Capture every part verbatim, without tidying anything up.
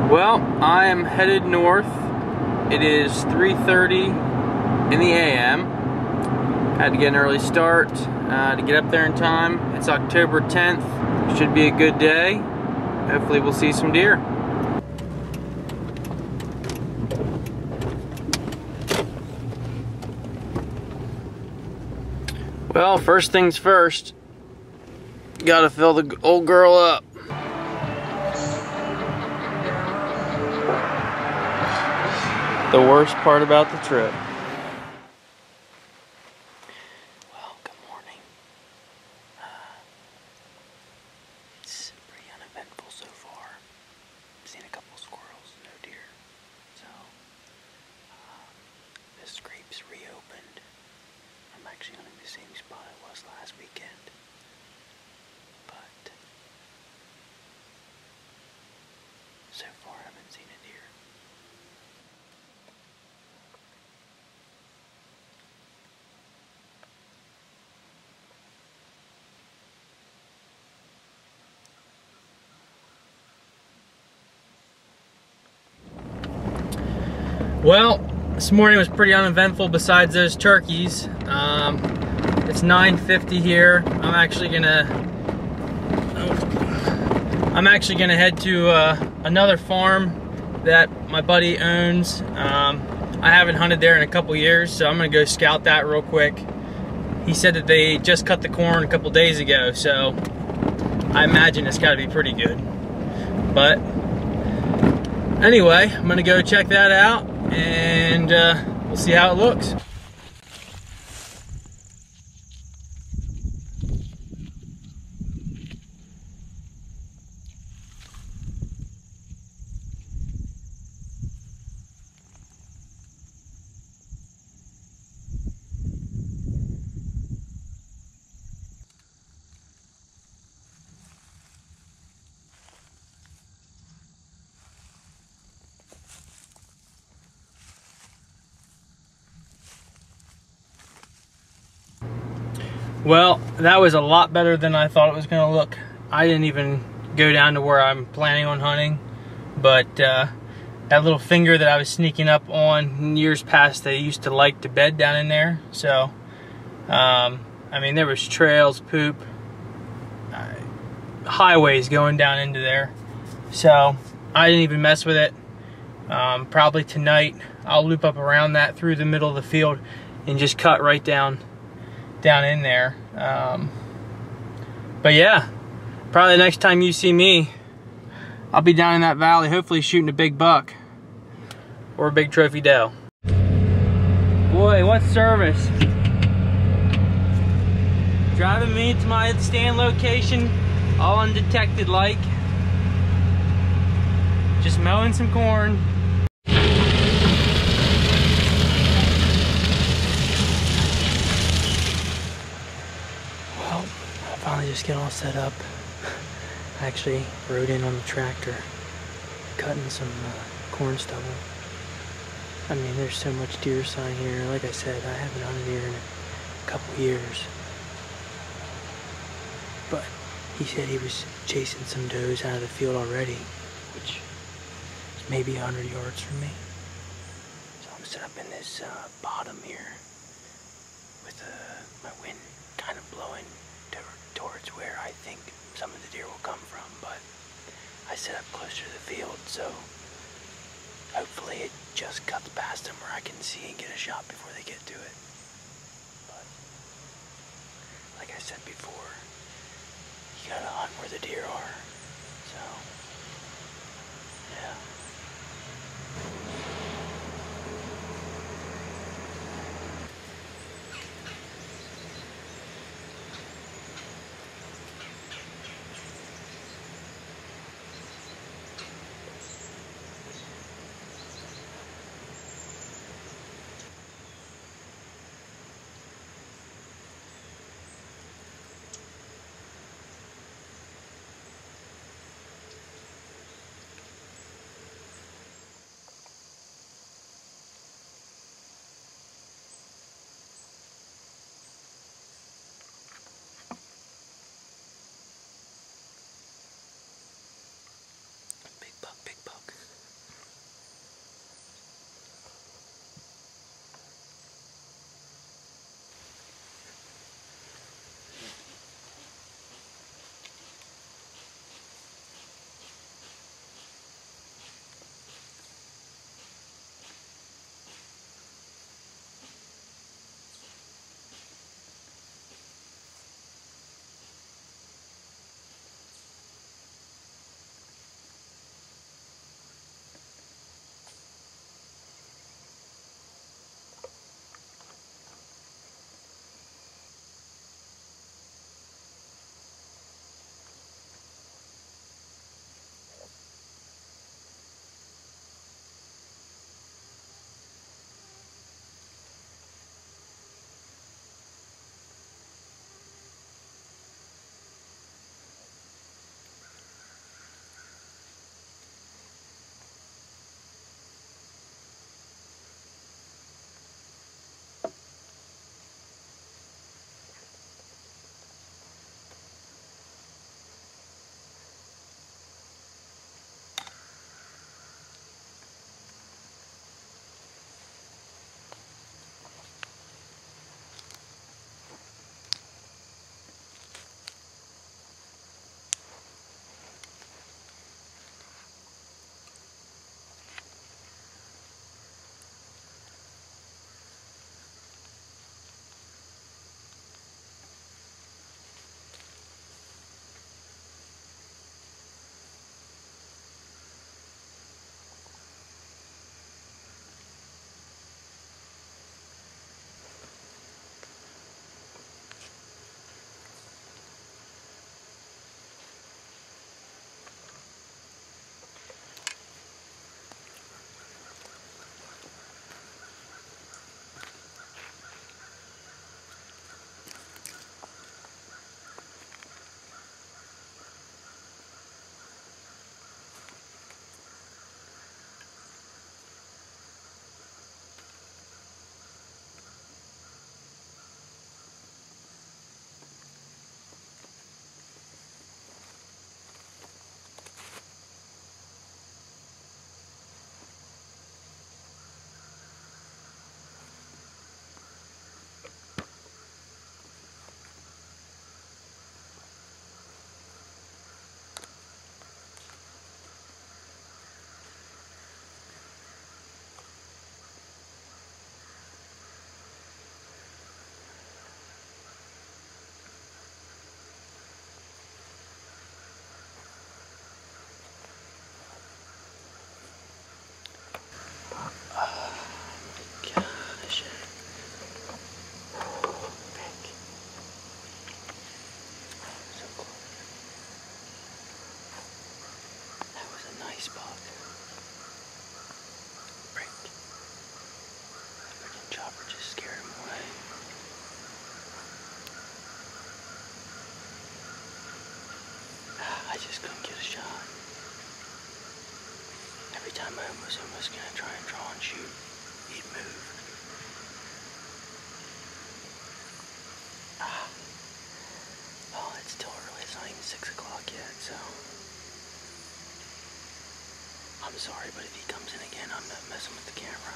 Well, I am headed north. It is three thirty in the A M Had to get an early start uh, to get up there in time. It's October tenth. Should be a good day. Hopefully we'll see some deer. Well, first things first, gotta fill the old girl up. The worst part about the trip. Well, good morning. Uh, it's pretty uneventful so far. I've seen a couple squirrels, no deer. So, um, the scrape's reopened. I'm actually on the same spot I was last weekend. But, so far I haven't seen a deer. Well, this morning was pretty uneventful besides those turkeys. Um, it's nine fifty here. I'm actually gonna I'm actually gonna head to uh, another farm that my buddy owns. Um, I haven't hunted there in a couple years, so I'm gonna go scout that real quick. He said that they just cut the corn a couple days ago, so I imagine it's gotta be pretty good. But anyway, I'm gonna go check that out, and uh, we'll see how it looks. Well, that was a lot better than I thought it was going to look. I didn't even go down to where I'm planning on hunting, but uh, that little finger that I was sneaking up on in years past, they used to like to bed down in there. So, um, I mean, there was trails, poop, uh, highways going down into there. So, I didn't even mess with it. Um, probably tonight, I'll loop up around that through the middle of the field and just cut right down down in there. Um, but yeah, probably the next time you see me, I'll be down in that valley, hopefully shooting a big buck or a big trophy doe. Boy, what service. Driving me to my stand location all undetected like. Just mowing some corn. Finally just getting all set up. I actually rode in on the tractor, cutting some uh, corn stubble. I mean, there's so much deer sign here. Like I said, I haven't hunted here in a couple years. But he said he was chasing some does out of the field already, which is maybe a hundred yards from me. So I'm set up in this uh, bottom here with uh, my wind kind of blowing towards where I think some of the deer will come from, but I set up closer to the field, so hopefully it just cuts past them where I can see and get a shot before they get to it. But like I said before, you gotta hunt where the deer are, so yeah. shot. Every time I was almost gonna try and draw and shoot, he'd move. Ah. Oh, it's still early. It's not even six o'clock yet, so. I'm sorry, but if he comes in again, I'm not messing with the camera.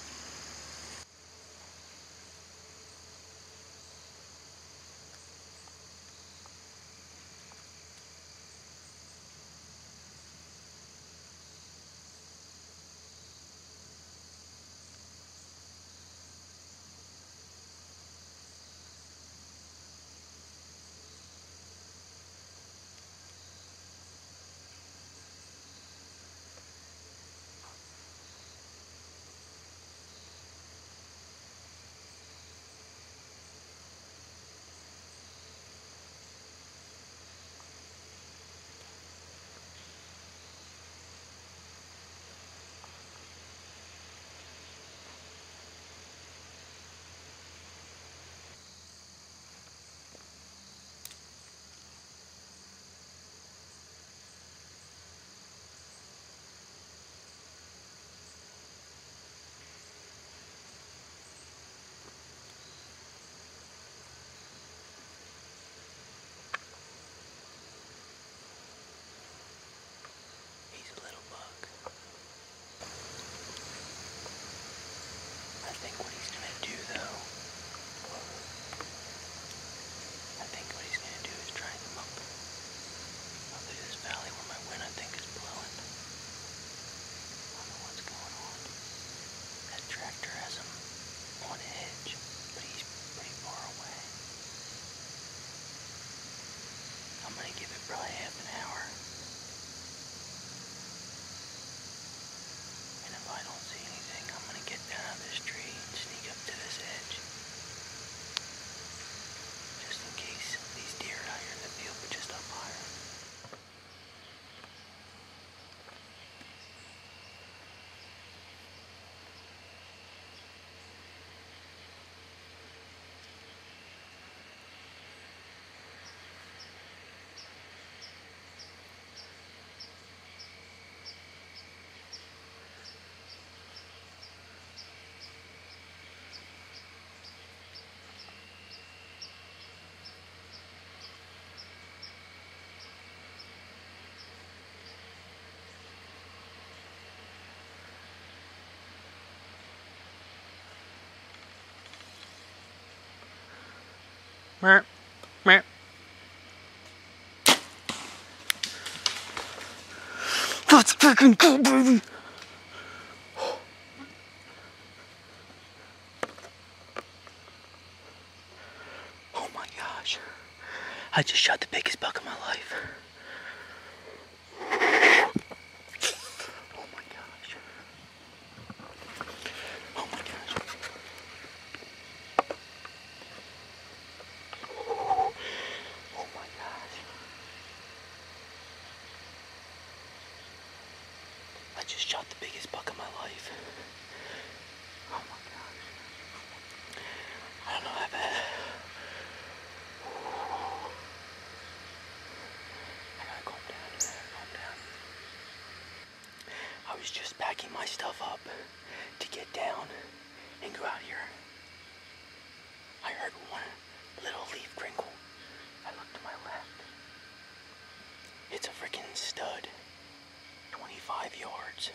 Meow, meow. Let's freaking go, baby! Oh my gosh. I just shot the biggest buck of my life. Oh my gosh. Oh my gosh. Oh my gosh. I just shot the biggest buck of my life. Oh my gosh. I don't know how bad. I gotta calm down. I gotta calm down. I was just packing my stuff up to get down and go out here. I heard one little leaf crinkle. I looked to my left. It's a freaking stud. twenty-five yards.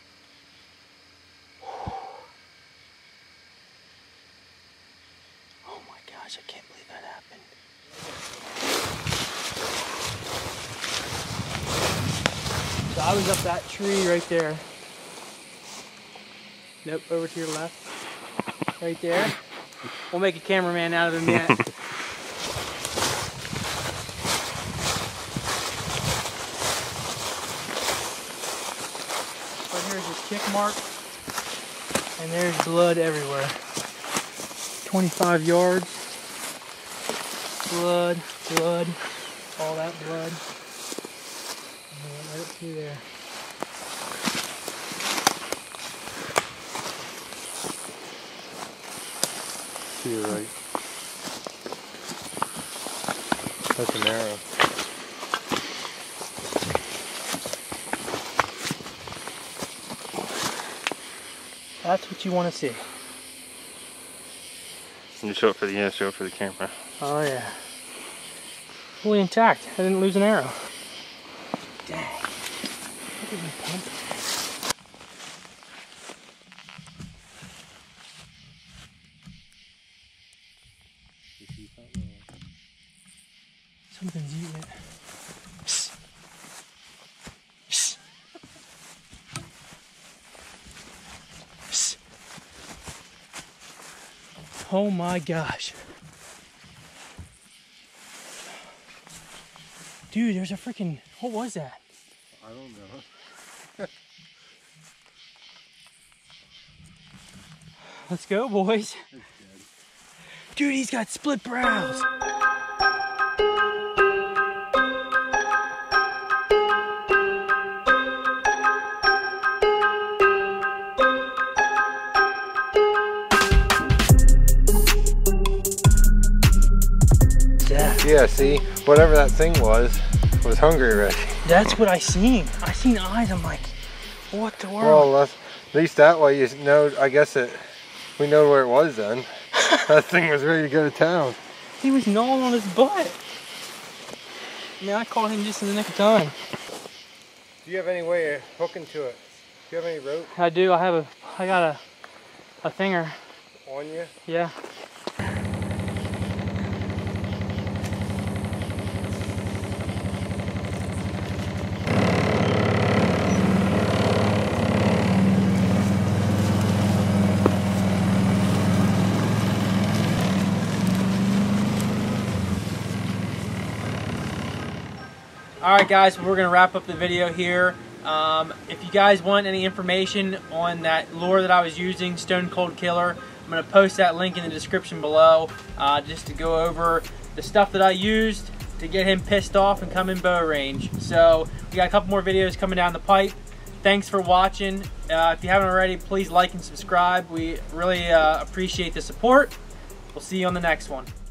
Oh my gosh, I can't believe that happened. So I was up that tree right there. Nope, over to your left. Right there. We'll make a cameraman out of him yet. But here's his kick mark. And there's blood everywhere. twenty-five yards. Blood, blood, all that blood. And right up through there. To your right. That's an arrow. That's what you want to see. You show it for the yeah, show it for the camera. Oh yeah. Fully intact. I didn't lose an arrow. Dang. Look at me pump. Something's eating it. Psst. Psst. Psst. Oh my gosh. Dude, there's a freaking, what was that? I don't know. Let's go, boys. Dude, he's got split brows. Yeah, see, whatever that thing was, was hungry already. That's what I seen. I seen eyes. I'm like, what the world? Well, at least that way you know. I guess it. We know where it was then. That thing was ready to go to town. He was gnawing on his butt. Man, I caught him just in the nick of time. Do you have any way of hooking to it? Do you have any rope? I do. I have a. I got a. A thinger. On you? Yeah. Alright guys, we're going to wrap up the video here. Um, if you guys want any information on that lure that I was using, Stone Cold Killer, I'm going to post that link in the description below uh, just to go over the stuff that I used to get him pissed off and come in bow range. So we got a couple more videos coming down the pipe. Thanks for watching. Uh, if you haven't already, please like and subscribe. We really uh, appreciate the support. We'll see you on the next one.